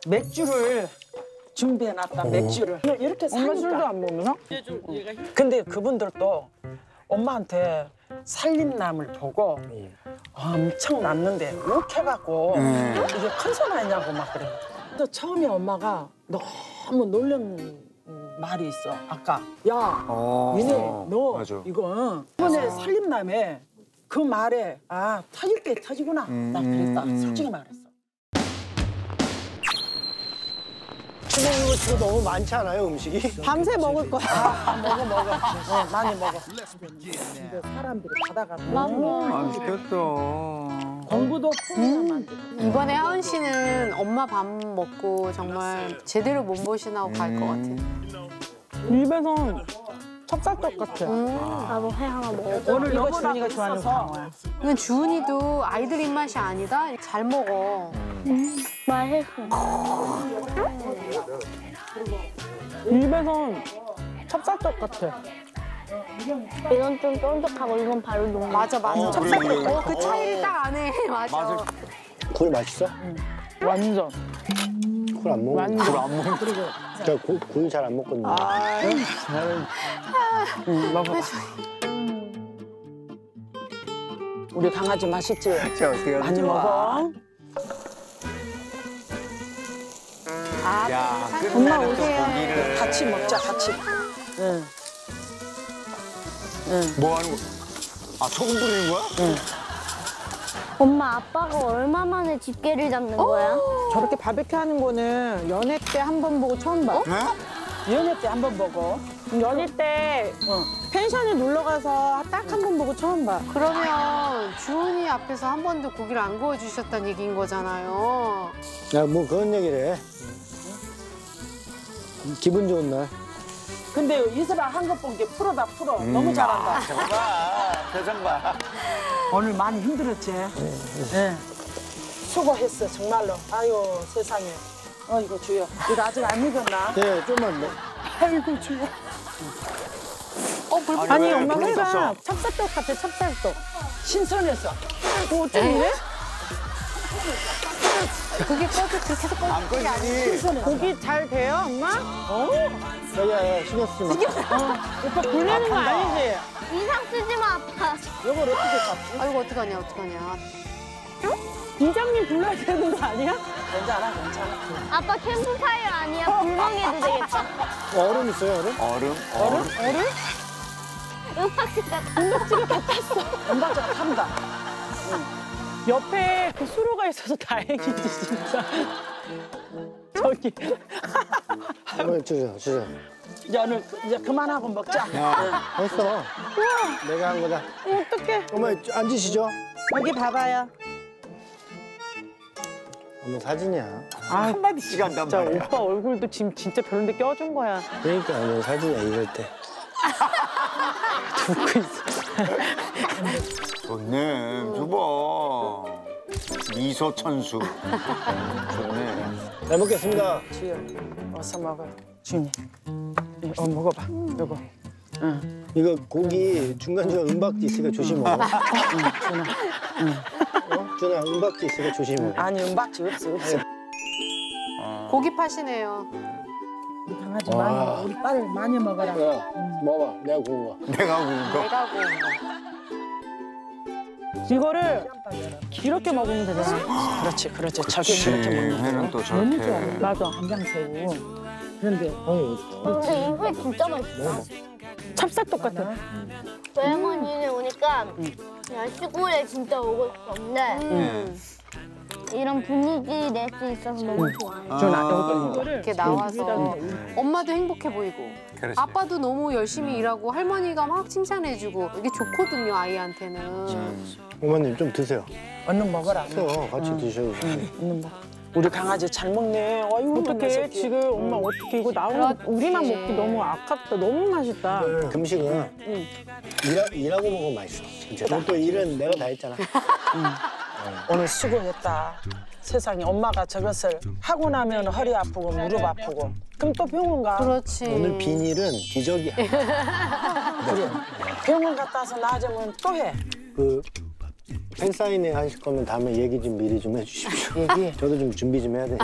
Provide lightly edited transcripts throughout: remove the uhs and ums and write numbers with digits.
맥주를 준비해놨다. 맥주를 이렇게 사니까. 엄마 술도 안 먹나? 근데 그분들도 엄마한테 살림남을 보고 엄청 낳는데 욱해갖고 이게 큰손 아니냐고 막 그래. 근데 처음에 엄마가 너무 놀란 말이 있어. 아까 야, 니네 너 맞아. 이거 이번에 살림남에 그 말에 아 터질 때 터지구나. 나 그랬다. 솔직히 말했어. 근데 이거 지금 너무 많지 않아요, 음식이? 밤새 먹을 거야. 먹어. 많이 먹어. 근데 사람들이 가다가 맛있겠다. 공부도 풍요만 만들어. 이번에 하은 씨는 엄마 밥 먹고 정말 제대로 몸보신하고 갈 것 같아요. 입에서 찹쌀떡 같아. 나도 회 하나 먹어. 오늘 이거 너무 주은이가 좋아하는 광어야. 이건 주은이도 아이들 입맛이 아니다. 잘 먹어. 맛있어. 입에서 찹쌀떡 같아. 이건 좀 쫀득하고 이건 바로 녹는. 맞아. 찹쌀떡. 그 차이를 딱 아네. 맞아. 굴 맛있어? 완전. 굴 안 먹어. 완전. 굴안 먹는 저 굴 잘 안 먹거든요. 먹어봐. 우리 강아지 맛있지? 어떻게 많이 먹어. 야, 엄마 끝나는 또 오세요. 고기를. 같이 먹자, 같이. 응. 뭐 하는 거? 아, 소금 뿌리는 거야? 엄마 아빠가 얼마 만에 집게를 잡는 거야? 저렇게 바베큐 하는 거는 연애 때 한 번 보고 처음 봐. 네? 연애 때 한 번 먹어. 연애 때 펜션에 놀러 가서 딱 한 번 보고 처음 봐. 그러면 주은이 앞에서 한 번도 고기를 안 구워주셨다는 얘기인 거잖아요. 야, 뭐 그런 얘기를 해. 기분 좋은 날. 근데 이슬아 한 것 본 게 프로다, 프로. 너무 잘한다. 저거 봐. 표정 봐. 오늘 많이 힘들었지? 네. 수고했어, 정말로. 아유, 세상에. 이거 주여. 이거 아직 안 익었나? 네, 좀만 더. 아이고, 주여. 아니 왜 엄마 그런 거 회가 썼어? 찹쌀떡 같아, 찹쌀떡. 신선했어. 어쩜 이래? 그게 꺼도 그렇게 해서 꺼도 안 꺼지니? 고기 잘 돼요, 엄마? 자기야, 신경 쓰지 마. 오빠 굴리는 거 아니지? 인상 쓰지 마, 아빠. 이걸 어떻게 잡지? 아이고 어떡하냐. 이장님 불러야 되는 거 아니야? 괜찮아, 괜찮아. 아빠 캠프파이어 아니야? 불멍해도 되겠다. 얼음 있어요, 얼음? 얼음? 음악실 같아. 은박지가 탑니다. 옆에 그 수로가 있어서 다행이지 진짜. 저기 주세요. 이제 오늘 이제 그만하고 먹자. 했어. 내가 한 거다. 어떡해. 어머, 앉으시죠. 여기 봐봐요. 어머, 사진이야. 한마디씩 한단 진짜 말이야. 오빠 얼굴도 지금 진짜 별론데 껴준 거야. 그러니까, 어머, 사진이야, 이럴 때. 웃고 있어. 좋네. 줘봐. 미소 천수. 좋네. 잘 먹겠습니다. 주여, 어서 먹어. 주님. 먹어봐. 요거. 이거 고기 중간중간 은박지 있으니까 조심 먹어. 준아. 준아, 은박지 있으니까 조심 먹어. 아니, 은박지 없어. 고기 팥이네요. 우리 강아지 많이, 우리 딸 많이 먹어라. 야, 먹어봐. 내가 구운 거. 내가 구운 거. 내가 구운 거. 이거를 이렇게 먹으면 되잖아. 그렇지. 저게 그렇게 먹는 거. 회는 또 저렇게. 맞아. 간장새우. 그런데 근데 이 회 진짜 맛있어. 찹쌀떡 같아. 외할머니네 오니까 그냥 시골에 진짜 오고 싶었는데 이런 분위기 낼 수 있어서 너무 좋아요. 준아, 이렇게 나와서 엄마도 행복해 보이고 그렇지. 아빠도 너무 열심히 일하고 할머니가 막 칭찬해주고 이게 좋거든요 아이한테는. 어머님, 좀 드세요. 얼른 먹어라. 같이 드셔도 돼요. 얼른 먹어. 우리 강아지 잘 먹네. 아이고, 어떡해. 녀석이. 지금 엄마 어떻게 이거 나오는 그렇지. 우리만 먹기 너무 아깝다. 너무 맛있다. 음식은 일하고 먹으면 맛있어. 진짜. 또 일은 내가 다 했잖아. 오늘 수고했다. 세상에 엄마가 저것을 하고 나면 허리 아프고 무릎 아프고. 그럼 또 병원 가. 그렇지. 오늘 비닐은 기적이야. 그래. 병원 갔다 와서 나아지면 또 해. 그 팬사인회 하실 거면 다음에 얘기 좀 미리 좀 해주십시오. 얘기해. 저도 좀 준비 좀 해야 돼.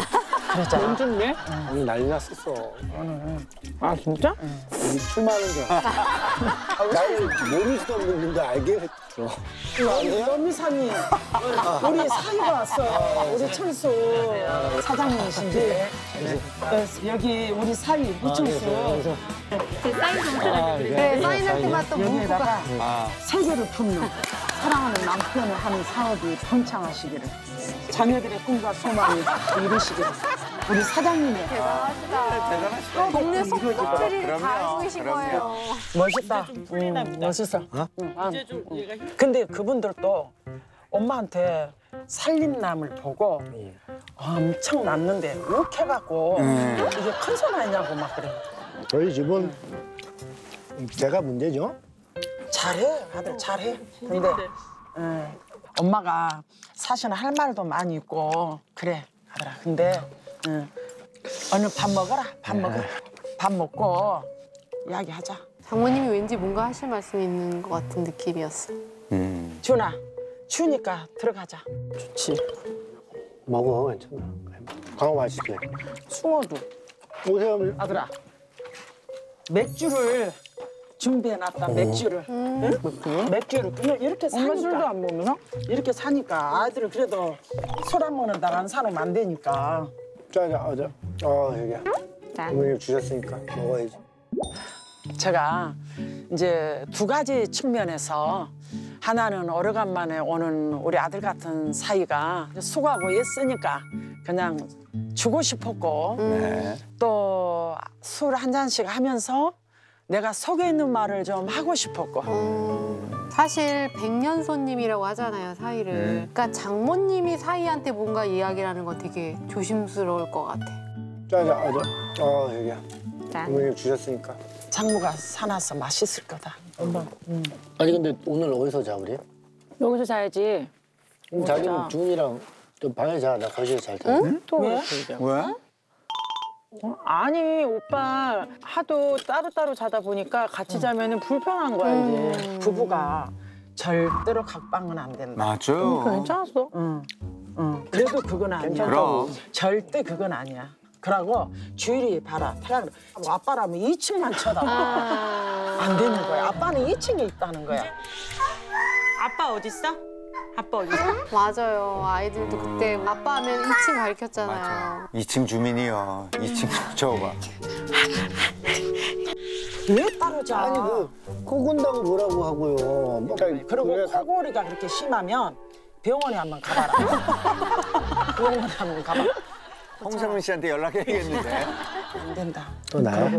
그랬잖아. 연준네? 오늘 난리 났었어. 아 진짜? 우리 술 많은 줄 알았어. 나를 모르지도 않는데 알게 했어. 너미사님, 우리 사이가 왔어요. 우리 철수 사장님이신데 여기 우리 사이 이철수 사인 좀 들어주세요. 그래, 사인할 때마다 또 문구가. 여기에다가 세계를 품는 사랑하는 남편을 하는 사업이 번창하시기를 자녀들의 꿈과 소망이 이루시기를 우리 사장님의 대단하시다. 동네 속속들이를 다 알고 계신 거예요. 멋있다. 멋있어. 근데 그분들도 엄마한테 살림남을 보고 엄청 낳는데 욱해갖고 이게 큰 소리 아니냐고 막 그래. 저희 집은 제가 문제죠. 잘해, 아들 잘해. 근데 엄마가 사실은 할 말도 많이 있고 그래, 아들아. 근데 오늘 밥 먹어라, 밥 먹어. 밥 먹고 이야기하자. 장모님이 왠지 뭔가 하실 말씀이 있는 것 같은 느낌이었어. 준아, 추우니까 들어가자. 좋지. 먹어, 괜찮아. 강호 맛있게. 숭어도. 오세요. 아들아, 맥주를 준비해놨다. 맥주를. 응? 맥주를 그냥 이렇게 사니까. 엄마 술도 안 먹나? 이렇게 사니까 아이들을 그래도 술 안 먹는다고 안 사놓으면 안 되니까. 자, 여기야. 어머니 주셨으니까 먹어야지. 제가 이제 두 가지 측면에서 하나는 오래간만에 오는 우리 아들 같은 사이가 수고하고 애쓰니까 그냥 주고 싶었고 또 술 한 잔씩 하면서 내가 속에 있는 말을 좀 하고 싶었고. 사실 백년손님이라고 하잖아요, 사이를. 그러니까 장모님이 사이한테 뭔가 이야기라는 거 되게 조심스러울 것 같아. 자, 여기야. 어머니 주셨으니까. 장모가 사놔서 맛있을 거다. 엄마. 아니 근데 오늘 어디서 자 우리? 여기서 자야지. 자기는 준이랑 좀 방에 자. 나 거실에 잘 테. 응? 또 왜? 왜? 아니 오빠 하도 따로따로 자다 보니까 같이 자면은 불편한 거야 이제. 부부가 절대로 각방은 안 된다. 맞아요. 괜찮았어. 응. 그래도 그건 아니야. 그럼. 절대 그건 아니야. 그러고 주일이 봐라. 태양을 아빠라면 2층만 쳐다봐. 안 되는 거야. 아빠는 2층에 있다는 거야. 아빠 어디 있어? 아빠 어디 있어? 맞아요. 아이들도 그때 아빠 하면 2층 가르쳤잖아요. 맞아. 2층 주민이요. 2층 저거 봐. 왜 따로 자? 아니 코 군다고 뭐라고 하고요. 그리고 그래, 코골이가 그렇게 심하면 병원에 한번 가봐라. 병원에 한번 가봐. 홍성은 씨한테 연락해야겠는데. 안 된다. 또 나야?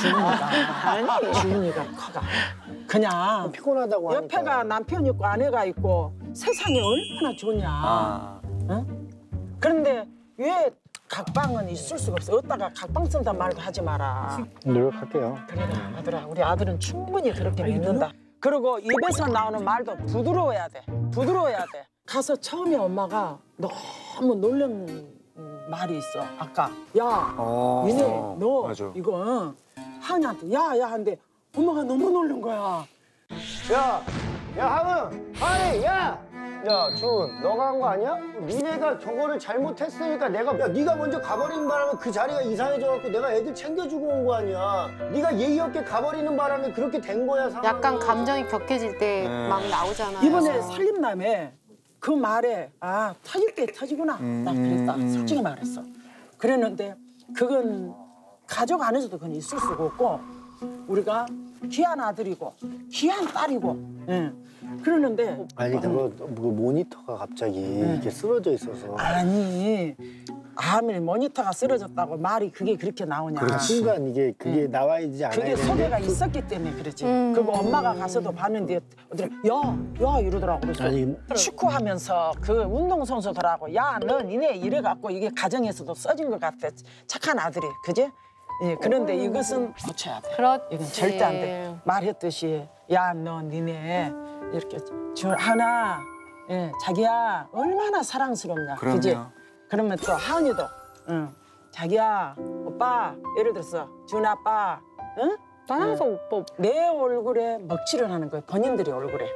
주은이가 커가. 그냥 피곤하다고 하니까. 옆에가 남편 있고 아내가 있고 세상에 얼마나 좋냐. 아. 응? 그런데 왜 각방은 있을 수가 없어. 어디다가 각방 쓴단 말도 하지 마라. 노력할게요. 그래 아들아, 우리 아들은 충분히 그렇게 믿는다. 그리고 입에서 나오는 말도 부드러워야 돼. 부드러워야 돼. 가서 처음에 엄마가 너무 놀란 말이 있어. 아까 야, 니네 너 맞아. 이거 하은이한테 야야 하는데 엄마가 너무 놀란 거야. 야 하은이, 야, 준, 너가 한 거 아니야? 니네가 저거를 잘못했으니까 네가 먼저 가버리는 바람에 그 자리가 이상해져갖고 내가 애들 챙겨주고 온 거 아니야. 네가 예의 없게 가버리는 바람에 그렇게 된 거야. 상황이. 약간 감정이 격해질 때 막 나오잖아요. 이번에 살림남에 그 말에 터질 때 터지구나. 나 그랬다. 솔직히 말했어. 그랬는데 그건 가족 안에서도 그건 있을 수가 없고 우리가 귀한 아들이고 귀한 딸이고 그러는데 아니 그거 뭐 모니터가 갑자기 이렇게 쓰러져 있어서 아니 아무리 모니터가 쓰러졌다고 말이 그게 그렇게 나오냐. 그 순간 그게 나와야지 않아야 그게 되는데 소개가 있었기 때문에 그렇지. 그리고 엄마가 가서도 봤는데 어디 야 이러더라고. 그래서 아니, 축구하면서 그 운동선수들하고 야 너 니네 이래갖고 이게 가정에서도 써진 것 같아. 착한 아들이 그지? 예, 그런데 이것은 고쳐야 돼. 그렇지. 이건 절대 안 돼. 말했듯이 야 너 니네 이렇게 하나 자기야 얼마나 사랑스럽냐. 그럼요. 그지? 그러면 또 하은이도 자기야 오빠 예를 들어서 준 아빠 난 항상 오빠. 내 얼굴에 먹칠을 하는 거예요. 본인들이 얼굴에.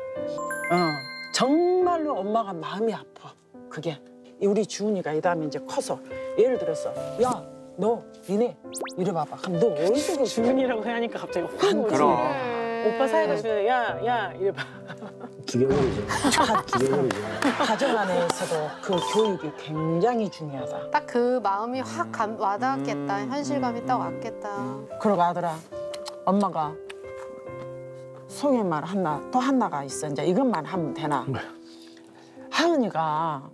정말로 엄마가 마음이 아파. 그게 우리 주은이가 이 다음에 이제 커서 예를 들어서 야, 너 니네 이래 봐봐. 그럼 너 어디서 주민이라고 하니까 갑자기 확 오지. 그럼. 오빠 사이가 주면 야 이래 봐. 죽여버리죠. 죽여버리죠. 가정 안에서도 그 교육이 굉장히 중요하다. 딱 그 마음이 확 와닿았겠다. 현실감이 딱 왔겠다. 그러고 아들아, 엄마가 소개말 또 하나가 있어. 이제 이것만 하면 되나? 하은이가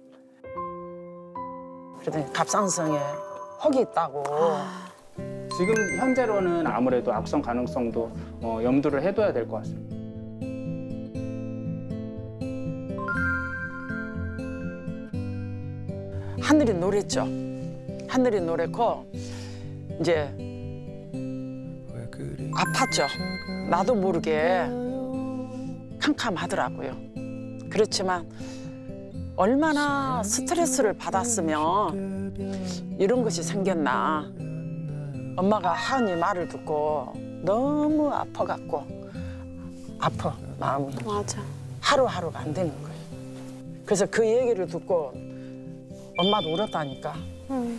그러더니 갑상선에 혹이 있다고. 지금 현재로는 아무래도 악성 가능성도 염두를 해둬야 될 것 같습니다. 하늘이 노랬죠. 하늘이 노랬고 이제 아팠죠. 나도 모르게 캄캄하더라고요. 그렇지만 얼마나 스트레스를 받았으면 이런 것이 생겼나. 엄마가 하은이 말을 듣고 너무 아파갖고 아파 마음이. 맞아. 하루하루가 안 되는 거예요. 그래서 그 얘기를 듣고 엄마도 울었다니까. 응.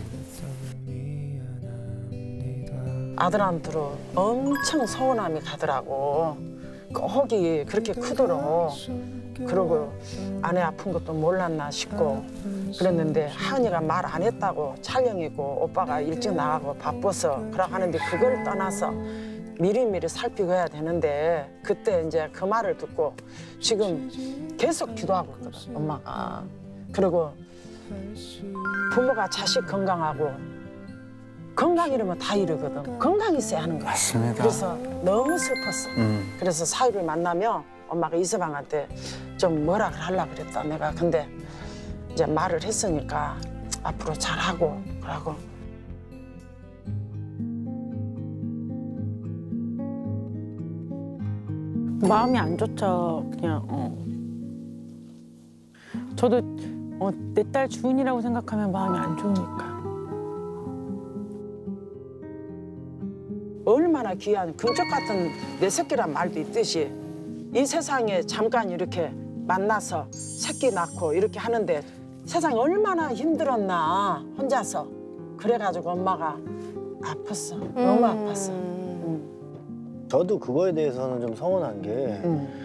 아들한테로 엄청 서운함이 가더라고. 그 혹이 그렇게 크도록. 그러고 아내 아픈 것도 몰랐나 싶고 그랬는데 하은이가 말 안 했다고 촬영이고 오빠가 일찍 나가고 바빠서 그러고 하는데 그걸 떠나서 미리미리 살피고 해야 되는데 그때 이제 그 말을 듣고 지금 계속 기도하고 있거든, 엄마가. 그리고 부모가 자식 건강하고 건강 이러면 다 이러거든. 건강 있어야 하는 거야. 맞습니다. 그래서 너무 슬펐어. 그래서 사위를 만나면 엄마가 이서방한테 좀 뭐라 하려고 그랬다 내가. 근데 이제 말을 했으니까 앞으로 잘하고 그러고. 마음이 안 좋죠. 그냥 저도 내 딸 주은이라고 생각하면 마음이 안 좋으니까. 얼마나 귀한 금쪽 같은 내 새끼란 말도 있듯이 이 세상에 잠깐 이렇게 만나서 새끼 낳고 이렇게 하는데 세상이 얼마나 힘들었나 혼자서. 그래가지고 엄마가 아팠어. 너무 아팠어. 저도 그거에 대해서는 좀 서운한 게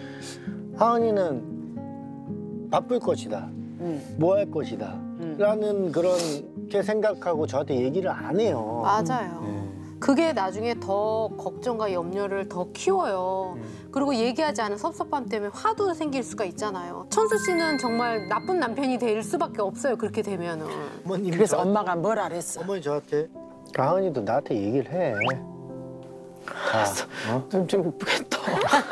하은이는 바쁠 것이다. 뭐 할 것이다. 라는 그렇게 생각하고 저한테 얘기를 안 해요. 맞아요. 그게 나중에 더 걱정과 염려를 더 키워요. 그리고 얘기하지 않은 섭섭함 때문에 화도 생길 수가 있잖아요. 천수 씨는 정말 나쁜 남편이 될 수밖에 없어요. 그렇게 되면은. 어머님이 그래서 저한테, 엄마가 뭐라 그랬어? 어머니 저한테 하은이도 나한테 얘기를 해. 눈 좀 이쁘겠다.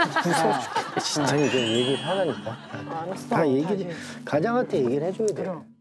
아니 좀 얘기를 하라니까. 알았어. 다 얘기를 가장한테 얘기를 해줘야 돼. 그럼.